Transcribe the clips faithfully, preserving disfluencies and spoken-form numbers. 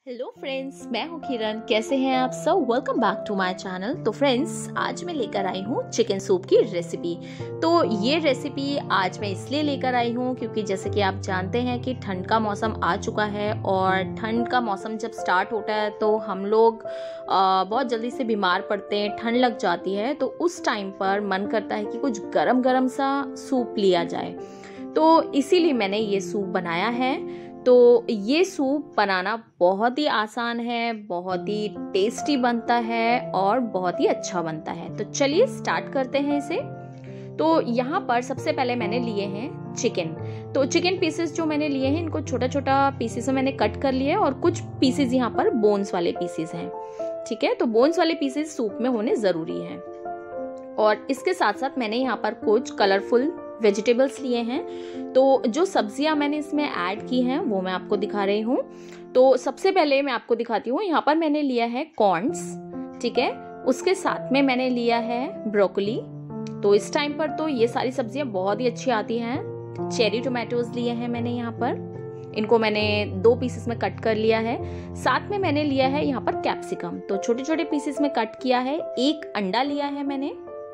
Hello friends, मैं हूँ किरण। कैसे हैं आप सब? Welcome back to my channel. तो फ्रेंड्स, आज मैं लेकर आई हूँ चिकन सूप की रेसिपी। तो ये रेसिपी आज मैं इसलिए लेकर आई हूँ क्योंकि जैसे कि आप जानते हैं कि ठंड का मौसम आ चुका है और ठंड का मौसम जब स्टार्ट होता है तो हम लोग आ, बहुत जल्दी से बीमार पड़ते हैं, ठंड लग जाती है। तो उस टाइम पर मन करता है कि कुछ गरम गरम सा सूप लिया जाए। तो इसीलिए मैंने ये सूप बनाया है। तो ये सूप बनाना बहुत ही आसान है, बहुत ही टेस्टी बनता है और बहुत ही अच्छा बनता है। तो चलिए स्टार्ट करते हैं इसे। तो यहाँ पर सबसे पहले मैंने लिए हैं चिकन। तो चिकन पीसेस जो मैंने लिए हैं, इनको छोटा छोटा पीसेस में मैंने कट कर लिया है और कुछ पीसेस यहाँ पर बोन्स वाले पीसेस हैं। ठीक है, तो बोन्स वाले पीसेस सूप में होने जरूरी हैं। और इसके साथ साथ मैंने यहाँ पर कुछ कलरफुल वेजिटेबल्स लिए हैं। तो जो सब्जियां मैंने इसमें ऐड की हैं वो मैं आपको दिखा रही हूँ। तो सबसे पहले मैं आपको दिखाती हूँ, यहाँ पर मैंने लिया है कॉर्न्स। ठीक है, उसके साथ में मैंने लिया है ब्रोकली। तो इस टाइम पर तो ये सारी सब्जियां बहुत ही अच्छी आती हैं। चेरी टोमेटोज लिए हैं मैंने यहाँ पर, इनको मैंने दो पीसेस में कट कर लिया है। साथ में मैंने लिया है यहाँ पर कैप्सिकम, तो छोटे छोटे पीसेस में कट किया है। एक अंडा लिया है मैंने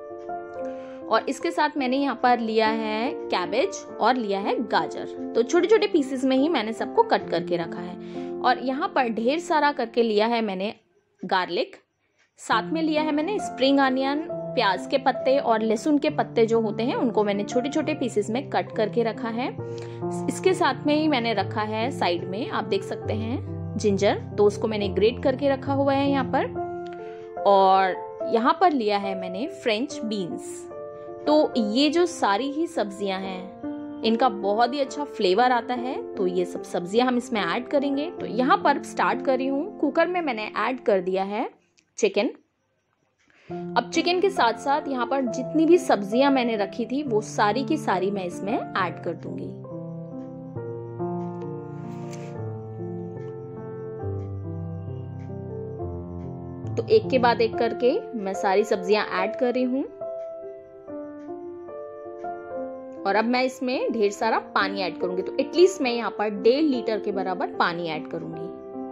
और इसके साथ मैंने यहाँ पर लिया है कैबेज और लिया है गाजर। तो छोटे छोटे पीसेस में ही मैंने सबको कट करके रखा है। और यहाँ पर ढेर सारा करके लिया है मैंने गार्लिक। साथ में लिया है मैंने स्प्रिंग अनियन, प्याज के पत्ते और लहसुन के पत्ते जो होते हैं उनको मैंने छोटे छोटे पीसेस में कट करके रखा है। इसके साथ में ही मैंने रखा है साइड में, आप देख सकते हैं, जिंजर। तो उसको मैंने ग्रेट करके रखा हुआ है यहाँ पर। और यहाँ पर लिया है मैंने फ्रेंच बीन्स। तो ये जो सारी ही सब्जियां हैं, इनका बहुत ही अच्छा फ्लेवर आता है। तो ये सब सब्जियां हम इसमें ऐड करेंगे। तो यहाँ पर स्टार्ट कर रही हूँ। कुकर में मैंने ऐड कर दिया है चिकन। अब चिकन के साथ साथ यहाँ पर जितनी भी सब्जियां मैंने रखी थी वो सारी की सारी मैं इसमें ऐड कर दूंगी। तो एक के बाद एक करके मैं सारी सब्जियां ऐड कर रही हूँ। और अब मैं इसमें ढेर सारा पानी ऐड करूंगी। तो एटलीस्ट मैं यहाँ पर डेढ़ लीटर के बराबर पानी ऐड करूंगी।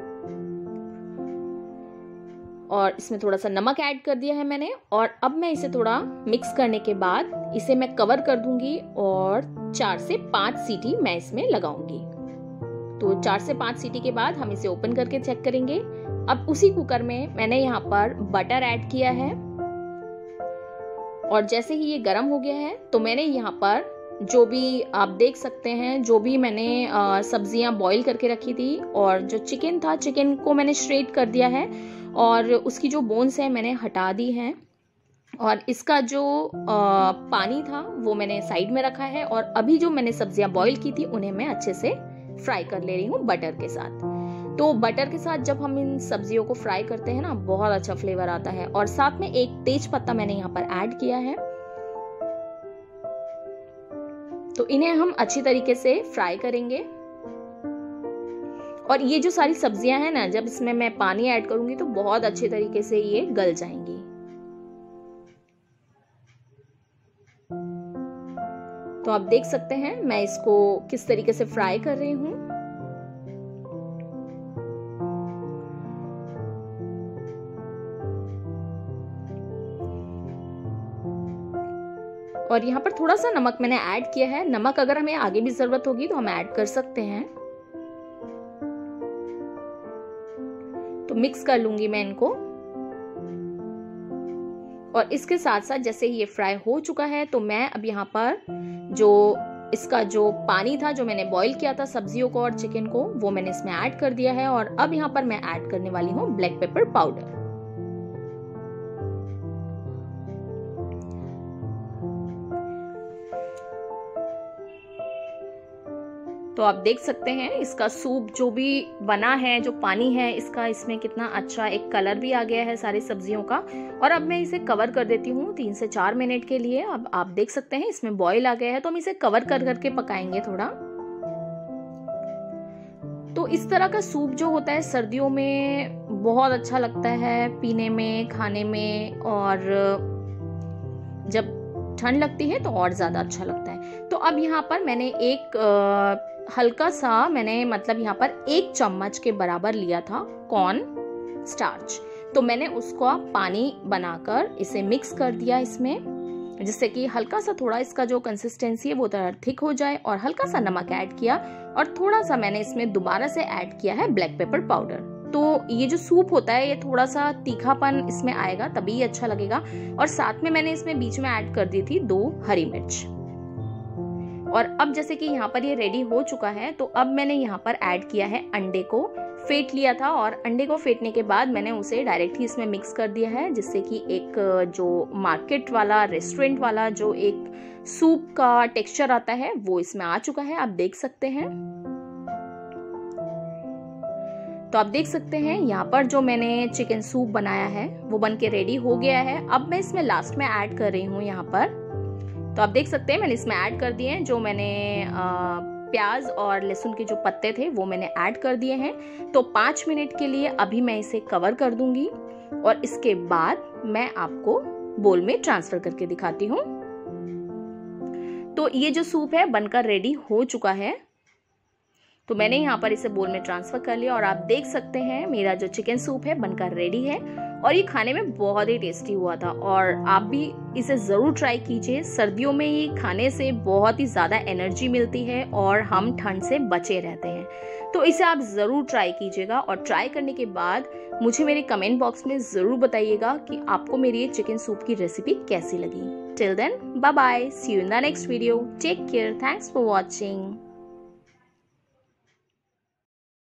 और इसमें थोड़ा सा नमक ऐड कर दिया है मैंने। और अब मैं इसे थोड़ा मिक्स करने के बाद इसे मैं कवर कर दूंगी और चार से पांच सीटी मैं इसमें लगाऊंगी। तो चार से पांच सीटी के बाद हम इसे ओपन करके चेक करेंगे। अब उसी कुकर में मैंने यहाँ पर बटर ऐड किया है। और जैसे ही ये गर्म हो गया है तो मैंने यहाँ पर जो भी आप देख सकते हैं, जो भी मैंने सब्जियां बॉईल करके रखी थी और जो चिकन था, चिकन को मैंने श्रेड कर दिया है और उसकी जो बोन्स है मैंने हटा दी हैं। और इसका जो आ, पानी था वो मैंने साइड में रखा है। और अभी जो मैंने सब्जियां बॉईल की थी उन्हें मैं अच्छे से फ्राई कर ले रही हूँ बटर के साथ। तो बटर के साथ जब हम इन सब्जियों को फ्राई करते हैं ना, बहुत अच्छा फ्लेवर आता है। और साथ में एक तेज पत्ता मैंने यहाँ पर ऐड किया है। तो इन्हें हम अच्छी तरीके से फ्राई करेंगे। और ये जो सारी सब्जियां हैं ना, जब इसमें मैं पानी ऐड करूंगी तो बहुत अच्छे तरीके से ये गल जाएंगी। तो आप देख सकते हैं मैं इसको किस तरीके से फ्राई कर रही हूं। और यहाँ पर थोड़ा सा नमक मैंने ऐड किया है। नमक अगर हमें आगे भी जरूरत होगी तो हम ऐड कर सकते हैं। तो मिक्स कर लूंगी मैं इनको। और इसके साथ साथ जैसे ही ये फ्राई हो चुका है तो मैं अब यहाँ पर जो इसका जो पानी था, जो मैंने बॉईल किया था सब्जियों को और चिकन को, वो मैंने इसमें ऐड कर दिया है। और अब यहाँ पर मैं ऐड करने वाली हूँ ब्लैक पेपर पाउडर। तो आप देख सकते हैं इसका सूप जो भी बना है, जो पानी है इसका, इसमें कितना अच्छा एक कलर भी आ गया है सारी सब्जियों का। और अब मैं इसे कवर कर देती हूँ तीन से चार मिनट के लिए। अब आप देख सकते हैं इसमें बॉईल आ गया है, तो हम इसे कवर कर करके पकाएंगे थोड़ा। तो इस तरह का सूप जो होता है सर्दियों में बहुत अच्छा लगता है पीने में, खाने में। और जब ठंड लगती है तो और ज्यादा अच्छा लगता है। तो अब यहाँ पर मैंने एक हल्का सा मैंने मतलब यहाँ पर एक चम्मच के बराबर लिया था कॉर्न स्टार्च। तो मैंने उसको पानी बनाकर इसे मिक्स कर दिया इसमें, जिससे कि हल्का सा थोड़ा इसका जो कंसिस्टेंसी है वो थोड़ा थिक हो जाए, और हल्का सा नमक ऐड किया, और थोड़ा सा मैंने इसमें दोबारा से ऐड किया है ब्लैक पेपर पाउडर। तो ये जो सूप होता है ये थोड़ा सा तीखापन इसमें आएगा, तभी ये अच्छा लगेगा। और साथ में मैंने इसमें बीच में ऐड कर दी थी दो हरी मिर्च। और अब जैसे कि यहाँ पर ये रेडी हो चुका है, तो अब मैंने यहाँ पर ऐड किया है अंडे को, फेंट लिया था, और अंडे को फेंटने के बाद मैंने उसे डायरेक्ट ही इसमें मिक्स कर दिया है, जिससे कि एक जो मार्केट वाला रेस्टोरेंट वाला जो एक सूप का टेक्सचर आता है वो इसमें आ चुका है, आप देख सकते हैं। तो आप देख सकते हैं यहाँ पर जो मैंने चिकन सूप बनाया है वो बन के रेडी हो गया है। अब मैं इसमें लास्ट में ऐड कर रही हूँ यहाँ पर, तो आप देख सकते हैं मैंने इसमें ऐड कर दिए हैं जो मैंने आ, प्याज और लहसुन के जो पत्ते थे वो मैंने ऐड कर दिए हैं। तो पाँच मिनट के लिए अभी मैं इसे कवर कर दूंगी, और इसके बाद मैं आपको बोल में ट्रांसफर करके दिखाती हूँ। तो ये जो सूप है बनकर रेडी हो चुका है, तो मैंने यहाँ पर इसे बोल में ट्रांसफर कर लिया, और आप देख सकते हैं मेरा जो चिकन सूप है बनकर रेडी है, और ये खाने में बहुत ही टेस्टी हुआ था। और आप भी इसे ज़रूर ट्राई कीजिए। सर्दियों में ये खाने से बहुत ही ज़्यादा एनर्जी मिलती है और हम ठंड से बचे रहते हैं। तो इसे आप ज़रूर ट्राई कीजिएगा, और ट्राई करने के बाद मुझे मेरे कमेंट बॉक्स में ज़रूर बताइएगा कि आपको मेरी ये चिकन सूप की रेसिपी कैसी लगी। Till then bye bye, see you in the next video, take care, thanks for watching.